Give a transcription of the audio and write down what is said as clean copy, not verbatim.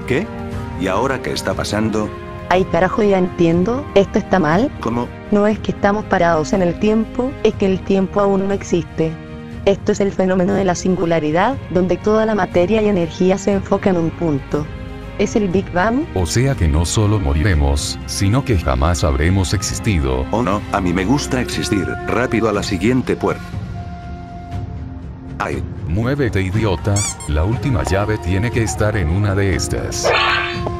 ¿Qué? ¿Y ahora qué está pasando? Ay carajo, ya entiendo, esto está mal. ¿Cómo? No es que estamos parados en el tiempo, es que el tiempo aún no existe. Esto es el fenómeno de la singularidad, donde toda la materia y energía se enfoca en un punto. Es el Big Bang. O sea que no solo moriremos, sino que jamás habremos existido. Oh no, a mí me gusta existir. Rápido a la siguiente puerta. Ay, Muévete, idiota, la última llave tiene que estar en una de estas.